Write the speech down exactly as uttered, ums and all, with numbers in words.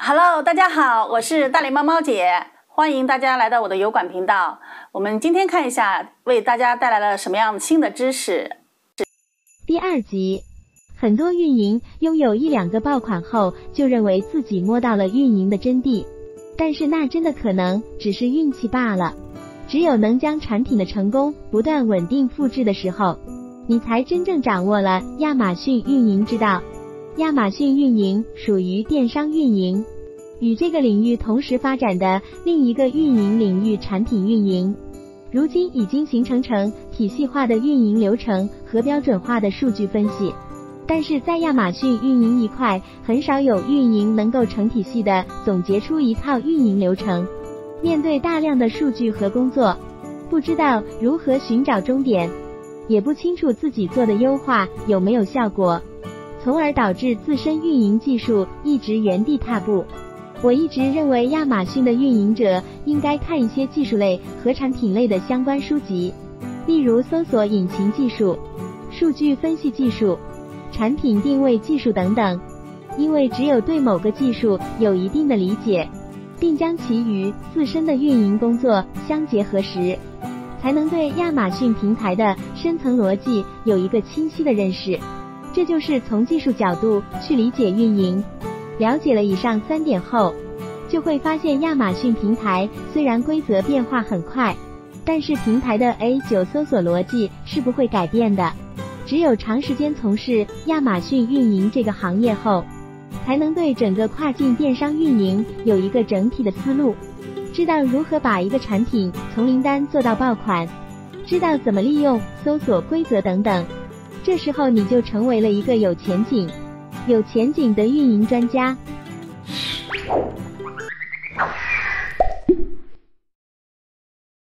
Hello， 大家好，我是大脸猫猫姐，欢迎大家来到我的油管频道。我们今天看一下，为大家带来了什么样新的知识。 第二集，很多运营拥有一两个爆款后，就认为自己摸到了运营的真谛，但是那真的可能只是运气罢了。只有能将产品的成功不断稳定复制的时候，你才真正掌握了亚马逊运营之道。亚马逊运营属于电商运营，与这个领域同时发展的另一个运营领域产品运营，如今已经形成成体系化的运营流程和标准化的数据分析。但是在亚马逊运营一块，很少有运营能够成体系的总结出一套运营流程。面对大量的数据和工作，不知道如何寻找终点，也不清楚自己做的优化有没有效果，从而导致自身运营技术一直原地踏步。我一直认为亚马逊的运营者应该看一些技术类和产品类的相关书籍，例如搜索引擎技术、数据分析技术、产品定位技术等等，因为只有对某个技术有一定的理解，并将其与自身的运营工作相结合时，才能对亚马逊平台的深层逻辑有一个清晰的认识。这就是从技术角度去理解运营。了解了以上三点后，就会发现亚马逊平台虽然规则变化很快，但是平台的 A 九 搜索逻辑是不会改变的。只有长时间从事亚马逊运营这个行业后，才能对整个跨境电商运营有一个整体的思路，知道如何把一个产品从零单做到爆款，知道怎么利用搜索规则等等。这时候你就成为了一个有前景、有前景的运营专家。